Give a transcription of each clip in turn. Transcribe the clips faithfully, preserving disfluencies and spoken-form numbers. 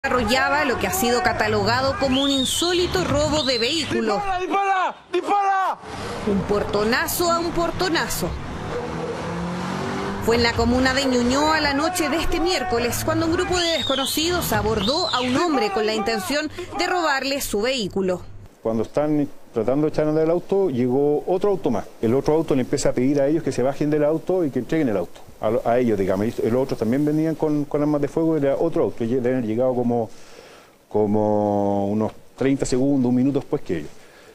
Desarrollaba lo que ha sido catalogado como un insólito robo de vehículo. ¡Dispara, dispara, dispara! Un portonazo a un portonazo. Fue en la comuna de Ñuñoa la noche de este miércoles cuando un grupo de desconocidos abordó a un hombre con la intención de robarle su vehículo. Cuando están tratando de echar del auto, llegó otro auto más. El otro auto le empieza a pedir a ellos que se bajen del auto y que entreguen el auto. A, a ellos, digamos. Y los otros también venían con, con armas de fuego, era otro auto. Le habían llegado como, como unos treinta segundos, un minuto después que ellos.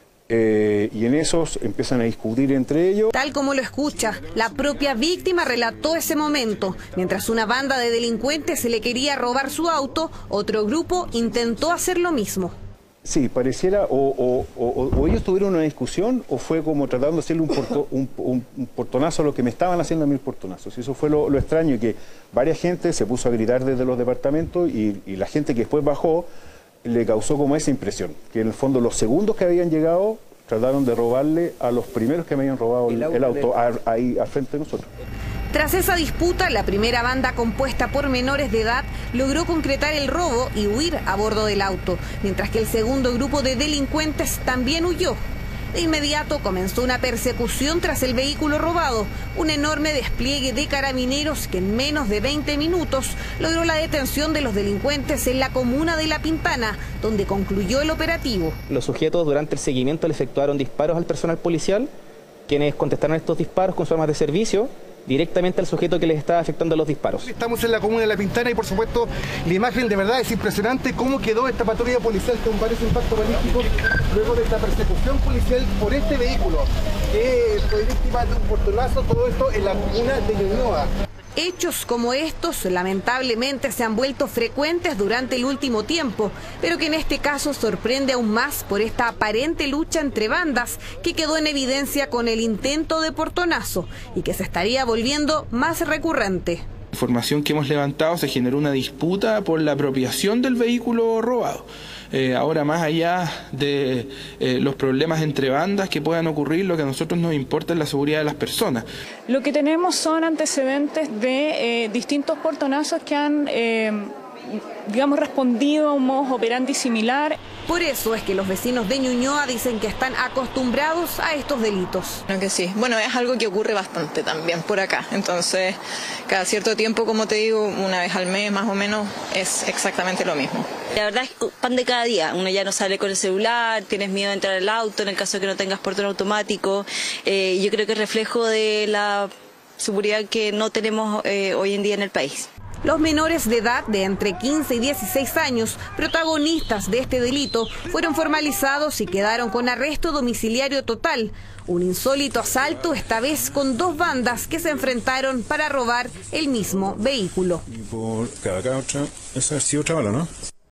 Eh, y en esos empiezan a discutir entre ellos. Tal como lo escucha, la propia víctima relató ese momento. Mientras una banda de delincuentes se le quería robar su auto, otro grupo intentó hacer lo mismo. Sí, pareciera, o, o, o, o ellos tuvieron una discusión, o fue como tratando de hacerle un, porto, un, un, un portonazo a lo que me estaban haciendo a mí el portonazos. Y eso fue lo, lo extraño, que varias gente se puso a gritar desde los departamentos y, y la gente que después bajó le causó como esa impresión, que en el fondo los segundos que habían llegado trataron de robarle a los primeros que me habían robado el, el auto, a, ahí al frente de nosotros. Tras esa disputa, la primera banda compuesta por menores de edad logró concretar el robo y huir a bordo del auto, mientras que el segundo grupo de delincuentes también huyó. De inmediato comenzó una persecución tras el vehículo robado, un enorme despliegue de carabineros que en menos de veinte minutos logró la detención de los delincuentes en la comuna de La Pintana, donde concluyó el operativo. Los sujetos durante el seguimiento le efectuaron disparos al personal policial, quienes contestaron estos disparos con sus armas de servicio directamente al sujeto que les estaba efectuando los disparos. Estamos en la comuna de La Pintana y por supuesto la imagen de verdad es impresionante cómo quedó esta patrulla policial con varios impactos balísticos luego de esta persecución policial por este vehículo que fue víctima de un portonazo, todo esto en la comuna de Ñuñoa. Hechos como estos lamentablemente se han vuelto frecuentes durante el último tiempo, pero que en este caso sorprende aún más por esta aparente lucha entre bandas que quedó en evidencia con el intento de portonazo y que se estaría volviendo más recurrente. La información que hemos levantado, se generó una disputa por la apropiación del vehículo robado. Eh, ahora, más allá de eh, los problemas entre bandas que puedan ocurrir, lo que a nosotros nos importa es la seguridad de las personas. Lo que tenemos son antecedentes de eh, distintos portonazos que han, eh, digamos, respondido a un modus operandi similar. Por eso es que los vecinos de Ñuñoa dicen que están acostumbrados a estos delitos. Creo que sí. Bueno, es algo que ocurre bastante también por acá. Entonces, cada cierto tiempo, como te digo, una vez al mes más o menos, es exactamente lo mismo. La verdad es que pan de cada día. Uno ya no sale con el celular, tienes miedo de entrar al auto en el caso de que no tengas portón automático. Eh, yo creo que es reflejo de la seguridad que no tenemos eh, hoy en día en el país. Los menores de edad de entre quince y dieciséis años, protagonistas de este delito, fueron formalizados y quedaron con arresto domiciliario total. Un insólito asalto, esta vez con dos bandas que se enfrentaron para robar el mismo vehículo. Y por cada otra, esa ha sido otra bala, ¿no?